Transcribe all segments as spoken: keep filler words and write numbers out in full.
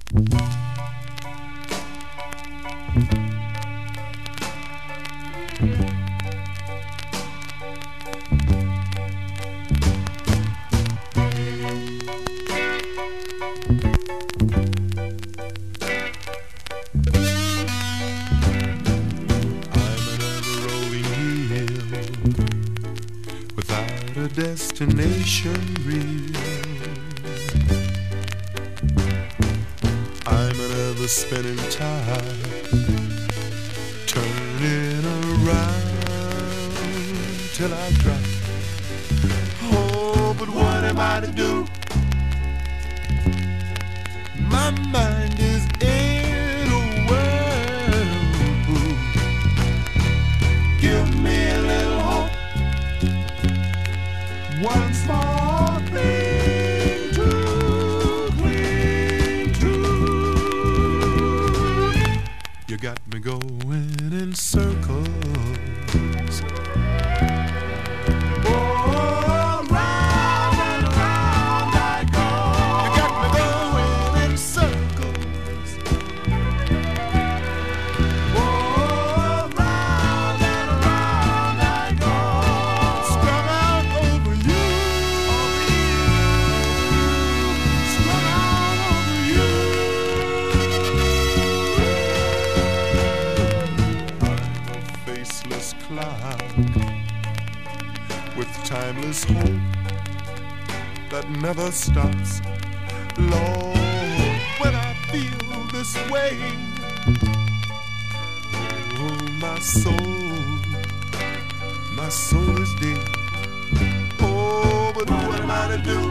Destination real. I'm an ever spinning tide, turning around till I drop. Oh, but what am I to do? My mind is in a whirlpool. Give me a little hope, one small thing to cling to. You got me going in circles. Oh, round and round I go. You got me going in circles. Oh, round and round I go. Strung out over you. Strung out over you. I'm a faceless cloud with timeless hope that never stops. Lord, when I feel this way, oh, my soul, my soul is dead. Oh, but what am I to do?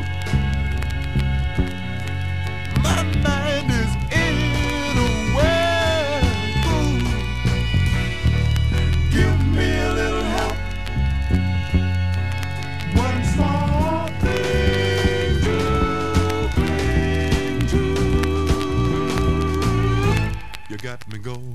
My mind is in a whirlpool. Give me a little help, one small thing to cling to. You got me going